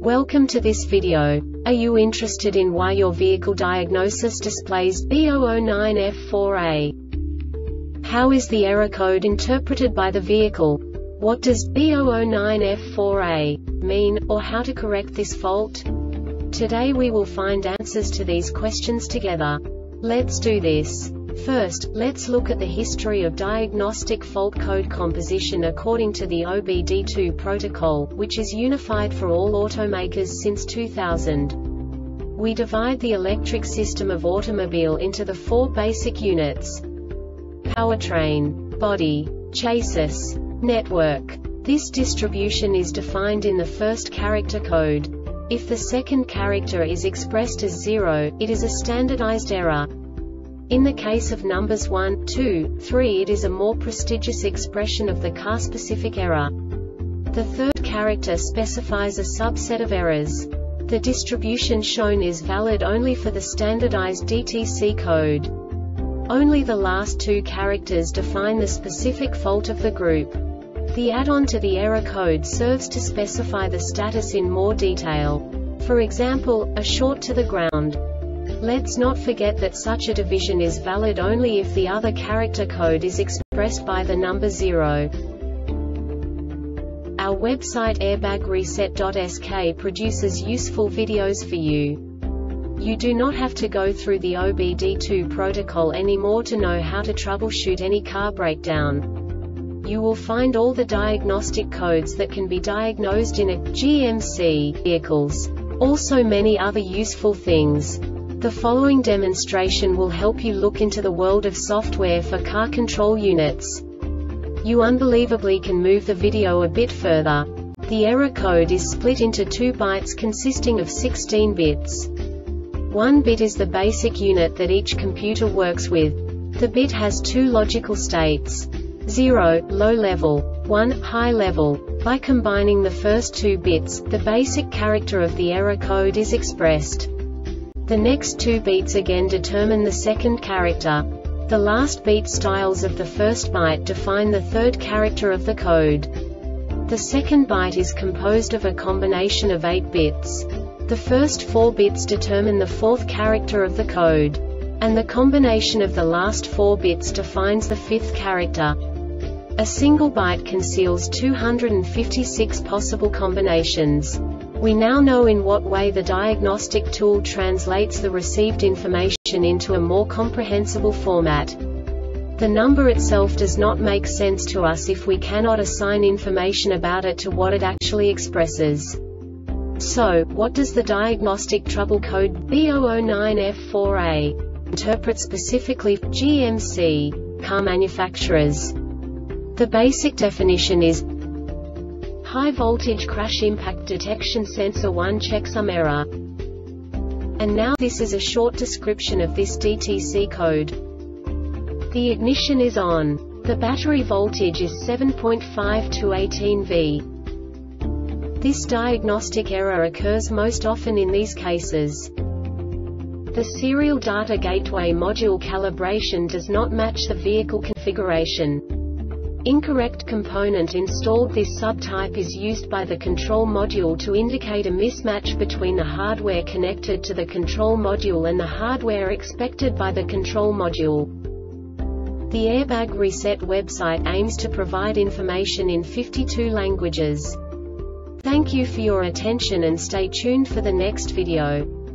Welcome to this video. Are you interested in why your vehicle diagnosis displays B009F4A? How is the error code interpreted by the vehicle? What does B009F4A mean, or how to correct this fault? Today we will find answers to these questions together. Let's do this. First, let's look at the history of diagnostic fault code composition according to the OBD2 protocol, which is unified for all automakers since 2000. We divide the electric system of automobile into the four basic units: powertrain, body, chassis, network. This distribution is defined in the first character code. If the second character is expressed as 0, it is a standardized error. In the case of numbers 1, 2, 3, it is a more prestigious expression of the car-specific error. The third character specifies a subset of errors. The distribution shown is valid only for the standardized DTC code. Only the last two characters define the specific fault of the group. The add-on to the error code serves to specify the status in more detail. For example, a short to the ground. Let's not forget that such a division is valid only if the other character code is expressed by the number 0. Our website airbagreset.sk produces useful videos for you. You do not have to go through the OBD2 protocol anymore to know how to troubleshoot any car breakdown. You will find all the diagnostic codes that can be diagnosed in a GMC vehicles. Also many other useful things. The following demonstration will help you look into the world of software for car control units. You unbelievably can move the video a bit further. The error code is split into 2 bytes consisting of 16 bits. 1 bit is the basic unit that each computer works with. The bit has 2 logical states: 0, low level, 1, high level. By combining the first 2 bits, the basic character of the error code is expressed. The next 2 beats again determine the second character. The last beat styles of the first byte define the third character of the code. The second byte is composed of a combination of 8 bits. The first 4 bits determine the fourth character of the code. And the combination of the last 4 bits defines the fifth character. A single byte conceals 256 possible combinations. We now know in what way the diagnostic tool translates the received information into a more comprehensible format. The number itself does not make sense to us if we cannot assign information about it to what it actually expresses. So, what does the diagnostic trouble code B009F4A interpret specifically for GMC car manufacturers? The basic definition is: high voltage crash impact detection sensor 1 checksum error. And now this is a short description of this DTC code. The ignition is on. The battery voltage is 7.5 to 18 V. This diagnostic error occurs most often in these cases: the serial data gateway module calibration does not match the vehicle configuration. Incorrect component installed. This subtype is used by the control module to indicate a mismatch between the hardware connected to the control module and the hardware expected by the control module. The Airbag Reset website aims to provide information in 52 languages. Thank you for your attention and stay tuned for the next video.